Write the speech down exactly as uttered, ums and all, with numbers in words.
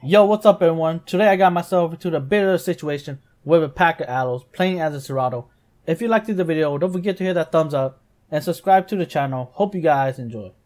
Yo, what's up everyone? Today I got myself into the bit of a situation with a pack of allos playing as a cerato. If you liked the video, don't forget to hit that thumbs up and subscribe to the channel. Hope you guys enjoy.